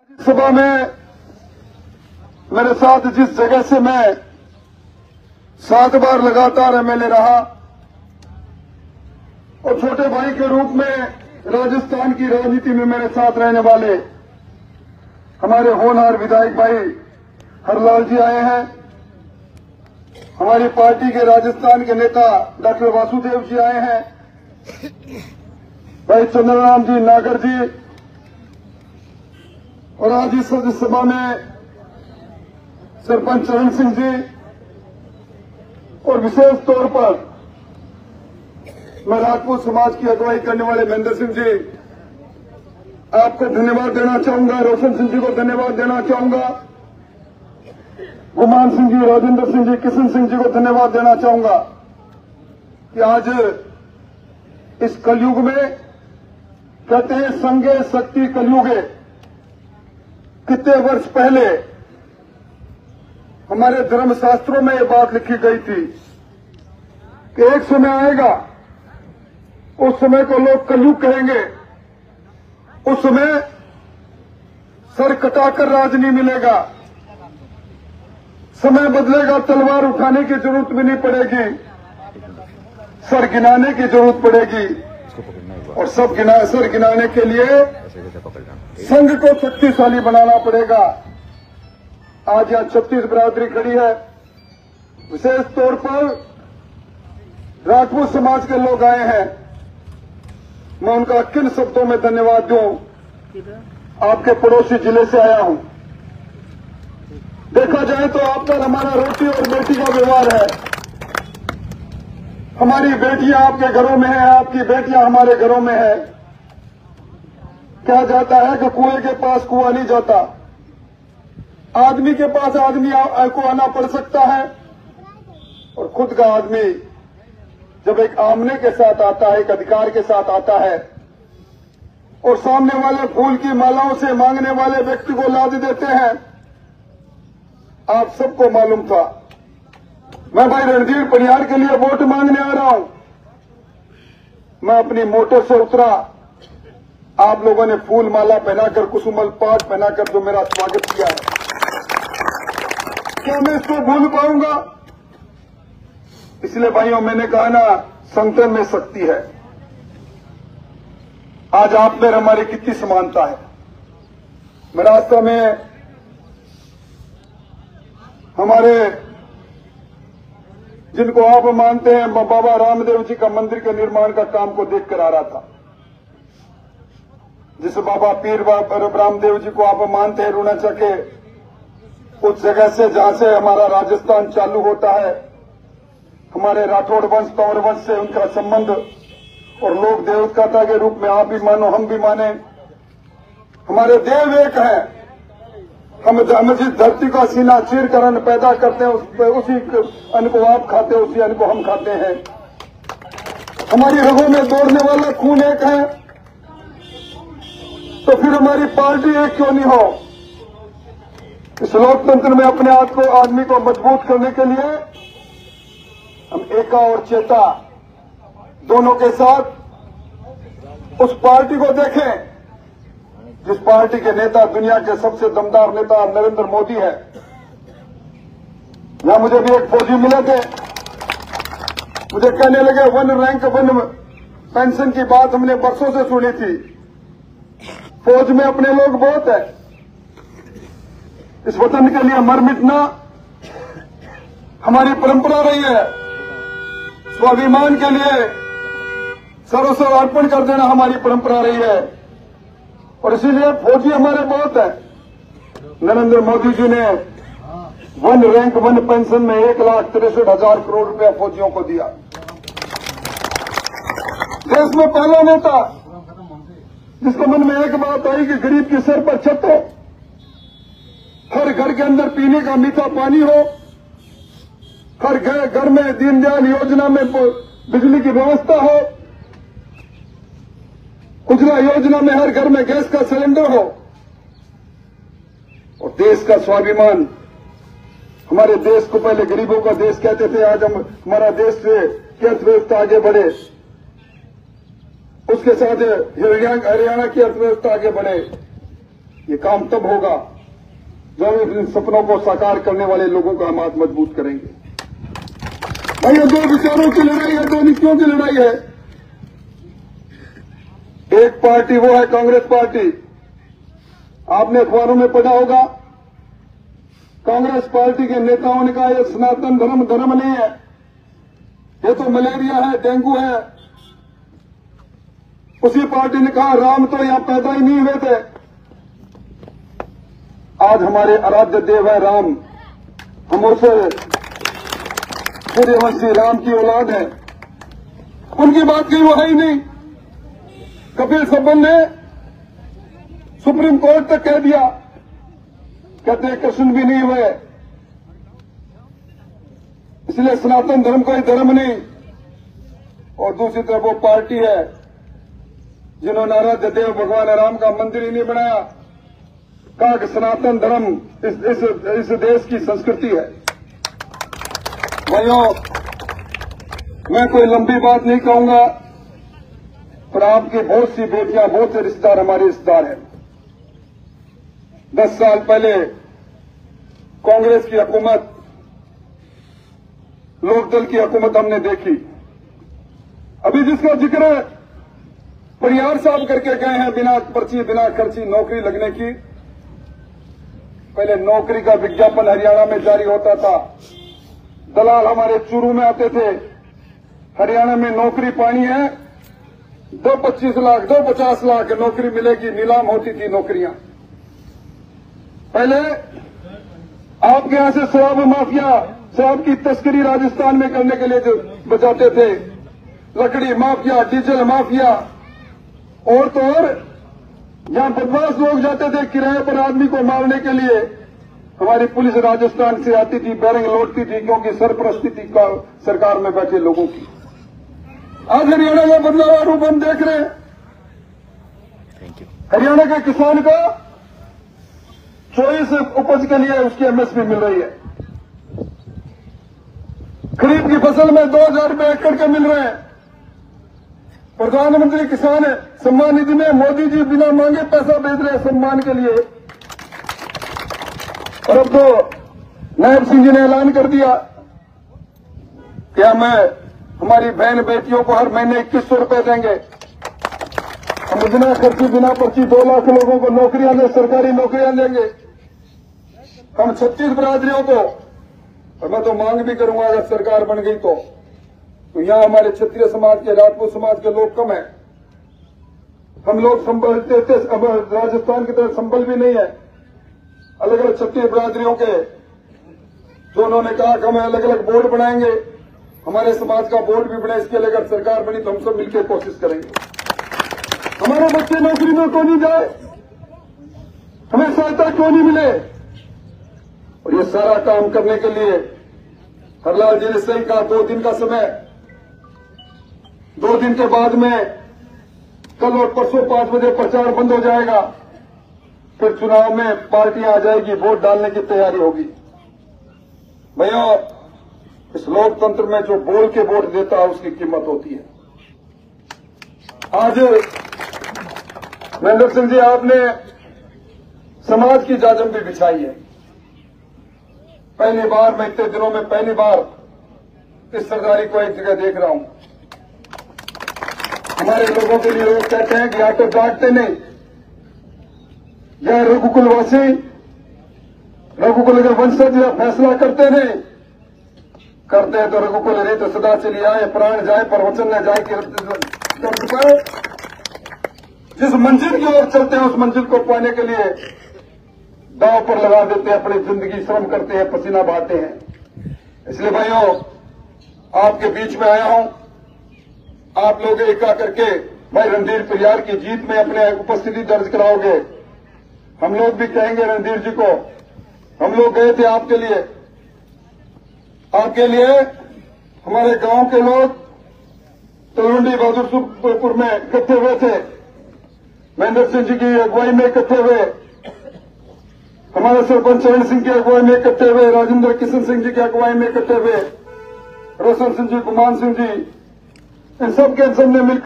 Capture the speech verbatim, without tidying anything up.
सभा में मेरे साथ जिस जगह से मैं सात बार लगातार एमएलए रहा और छोटे भाई के रूप में राजस्थान की राजनीति में मेरे साथ रहने वाले हमारे होनहार विधायक भाई हरलाल जी आए हैं। हमारी पार्टी के राजस्थान के नेता डॉक्टर वासुदेव जी आए हैं। भाई चंद्रराम जी नागर जी और आज इस सभा में सरपंच चरण सिंह जी और विशेष तौर पर मैं राजपूत समाज की अगुवाई करने वाले महेंद्र सिंह जी आपको धन्यवाद देना चाहूंगा। रोशन सिंह जी को धन्यवाद देना चाहूंगा। गुमान सिंह जी, राजेंद्र सिंह जी, किशन सिंह जी को धन्यवाद देना चाहूंगा कि आज इस कलयुग में कहते हैं संगे शक्ति कलयुगे। कितने वर्ष पहले हमारे धर्मशास्त्रों में ये बात लिखी गई थी कि एक समय आएगा, उस समय को लोग कलयुग कहेंगे। उस समय सर कटाकर राज नहीं मिलेगा। समय बदलेगा, तलवार उठाने की जरूरत भी नहीं पड़ेगी, सर गिनाने की जरूरत पड़ेगी। और सब गिना सर गिनाने के लिए संघ को शक्तिशाली बनाना पड़ेगा। आज यहां छत्तीस बिरादरी खड़ी है। विशेष तौर पर राजपूत समाज के लोग आए हैं। मैं उनका किन शब्दों में धन्यवाद दूं। आपके पड़ोसी जिले से आया हूं। देखा जाए तो आप पर हमारा रोटी और बेटी का व्यवहार है। हमारी बेटियां आपके घरों में हैं, आपकी बेटियां हमारे घरों में हैं। कहा जाता है कि कुएं के पास कुआं नहीं जाता। आदमी के पास आदमी को आना पड़ सकता है और खुद का आदमी जब एक आमने के साथ आता है, एक अधिकार के साथ आता है और सामने वाले फूल की मालाओं से मांगने वाले व्यक्ति को लाद देते हैं। आप सबको मालूम था। मैं भाई रणधीर पनियार के लिए वोट मांगने आ रहा हूं। मैं अपनी मोटर से उतरा, आप लोगों ने फूल माला पहनाकर, कुसुमल पाठ पहनाकर जो मेरा स्वागत किया है, क्या मैं इसको भूल पाऊंगा? इसलिए भाइयों मैंने कहा ना, संगठन में शक्ति है। आज आप में हमारी कितनी समानता है। मैं रास्ते में हमारे जिनको आप मानते हैं बाबा रामदेव जी का मंदिर के निर्माण का काम को देखकर आ रहा था। जिस बाबा पीर रामदेव जी को आप मानते हैं अरुणाचल के उस जगह से जहां से हमारा राजस्थान चालू होता है, हमारे राठौड़ वंश तंवर वंश से उनका संबंध और लोक देवता के रूप में आप भी मानो, हम भी माने। हमारे देव एक है। हम हम जिस धरती का सीना चीर कर अन्न पैदा करते हैं, उस, उसी अन्न को आप खाते हैं, उसी अन्न को हम खाते हैं। हमारी रगों में दौड़ने वाला खून एक है, तो फिर हमारी पार्टी एक क्यों नहीं हो? इस लोकतंत्र में अपने आप को, आदमी को मजबूत करने के लिए हम एका और चेता दोनों के साथ उस पार्टी को देखें जिस पार्टी के नेता दुनिया के सबसे दमदार नेता नरेंद्र मोदी है। यहां मुझे भी एक फौजी मिले थे, मुझे कहने लगे वन रैंक वन पेंशन की बात हमने बरसों से सुनी थी। फौज में अपने लोग बहुत है। इस वतन के लिए मर मिटना हमारी परंपरा रही है। स्वाभिमान के लिए सर्वस्व अर्पण कर देना हमारी परंपरा रही है और इसीलिए फौजी हमारे बहुत है। नरेंद्र मोदी जी ने वन रैंक वन पेंशन में एक लाख तिरसठ हजार करोड़ रुपया फौजियों को दिया। देश में पहला नेता जिसके मन में एक बात आई कि गरीब के सर पर छत हो, हर घर के अंदर पीने का मीठा पानी हो, हर घर में दीनदयाल योजना में बिजली की व्यवस्था हो, उज्ज्वला योजना में हर घर में गैस का सिलेंडर हो और देश का स्वाभिमान। हमारे देश को पहले गरीबों का देश कहते थे, आज हम हमारा देश से अर्थव्यवस्था आगे बढ़े, उसके साथ हरियाणा की अर्थव्यवस्था आगे बढ़े। ये काम तब होगा जब इन सपनों को साकार करने वाले लोगों का हम हाथ मजबूत करेंगे। भाई ये दो विचारों की लड़ाई है, दो नीतियों की लड़ाई है। एक पार्टी वो है कांग्रेस पार्टी, आपने अखबारों में पढ़ा होगा, कांग्रेस पार्टी के नेताओं ने कहा यह सनातन धर्म धर्म नहीं है, ये तो मलेरिया है, डेंगू है। उसी पार्टी ने कहा राम तो यहां पैदा ही नहीं हुए थे। आज हमारे आराध्य देव है राम, हम उसे सूर्यवंशी राम की औलाद है, उनकी बात कही वो है ही नहीं। कपिल सिब्बल ने सुप्रीम कोर्ट तक कह दिया, कहते कृष्ण भी नहीं हुए, इसलिए सनातन धर्म कोई धर्म नहीं। और दूसरी तरफ वो पार्टी है जिन्होंने आराध्य देव भगवान राम का मंदिर ही नहीं बनाया, कहा कि सनातन धर्म इस, इस, इस देश की संस्कृति है। भाइयों, मैं कोई लंबी बात नहीं कहूंगा, पर आपकी बहुत सी बेटियां, बहुत से रिश्तेदार हमारे रिश्तेदार हैं। दस साल पहले कांग्रेस की हुकूमत, लोकदल की हुकूमत हमने देखी। अभी जिसका जिक्र परियार साहब करके गए हैं, बिना पर्ची बिना खर्ची नौकरी लगने की। पहले नौकरी का विज्ञापन हरियाणा में जारी होता था, दलाल हमारे चूरू में आते थे, हरियाणा में नौकरी पानी है, दो पच्चीस लाख दो पचास लाख नौकरी मिलेगी, नीलाम होती थी नौकरियां। पहले आपके यहां से शराब माफिया, शराब की तस्करी राजस्थान में करने के लिए जो बचाते थे, लकड़ी माफिया, डीजल माफिया, और तो और जहां बदमाश लोग जाते थे किराए पर आदमी को मारने के लिए, हमारी पुलिस राजस्थान से आती थी, बैरंग लौटती थी, क्योंकि सरपरस्ती थी का सरकार में बैठे लोगों की। आज हरियाणा का बदलाव रूप हम देख रहे हैं। हरियाणा के किसान का चौबीस उपज के लिए उसकी एमएसपी मिल रही है। खरीफ की फसल में दो हजार रुपये एकड़ के मिल रहे हैं। प्रधानमंत्री किसान सम्मान निधि में मोदी जी बिना मांगे पैसा भेज रहे हैं सम्मान के लिए। और अब तो नायब सिंह जी ने ऐलान कर दिया कि हमें हमारी बहन बेटियों को हर महीने इक्कीस सौ रुपये देंगे। हम बिना खर्ची बिना पर्ची दो लाख लोगों को नौकरियां दे, सरकारी नौकरियां देंगे। हम छत्तीस बरादरियों को, और मैं तो मांग भी करूंगा अगर सरकार बन गई तो, तो यहां हमारे क्षत्रिय समाज के, राजपूत समाज के लोग कम हैं। हम लोग संबल देते, अब राजस्थान की तरह संबल भी नहीं है। अलग अलग क्षत्रिय बरादरियों के जो उन्होंने कहा कि हमें अलग अलग बोर्ड बनाएंगे, हमारे समाज का बोर्ड भी बने, इसके लिए अगर सरकार बनी तो हम सब मिलकर कोशिश करेंगे। हमारे बच्चे नौकरी में क्यों नहीं जाए, हमें सहायता क्यों नहीं मिले। और ये सारा काम करने के लिए हरलाल जी ने सही कहा, दो दिन का समय, दो दिन के बाद में कल और परसों पांच बजे प्रचार बंद हो जाएगा, फिर चुनाव में पार्टियां आ जाएगी, वोट डालने की तैयारी होगी। भैया, इस लोकतंत्र में जो बोल के वोट देता है उसकी कीमत होती है। आज महेंद्र सिंह जी, आपने समाज की जाजम भी बिछाई है। पहली बार, मैं इतने दिनों में पहली बार इस सरदारी को एक जगह देख रहा हूं। हमारे लोगों के लिए लोग कहते हैं कि आटो बांटते नहीं, यह रघुकुलवासी, रघुकुल के वंशज या फैसला करते नहीं, करते हैं तो रघुकुल रीत सदा चली आए, प्राण जाए पर वचन न जाए कि जिस मंजिल की ओर चलते हैं उस मंजिल को पाने के लिए दांव पर लगा देते हैं, अपनी जिंदगी श्रम करते हैं, पसीना बहाते हैं। इसलिए भाइयों, आपके बीच में आया हूं, आप लोग एका करके भाई रणधीर परियार की जीत में अपने उपस्थिति दर्ज कराओगे। हम लोग भी कहेंगे रणधीर जी को, हम लोग गए थे आपके लिए, आपके लिए हमारे गांव के लोग तलवंडी बहादुरपुर में इकट्ठे हुए थे, महेंद्र सिंह जी की अगुवाई में इकट्ठे हुए, हमारे सरपंच चरण सिंह की अगुवाई में इकट्ठे हुए, राजेंद्र किशन सिंह जी की अगुवाई में इकट्ठे हुए, रोशन सिंह जी, कुमान सिंह जी, इन सब के सबने मिलकर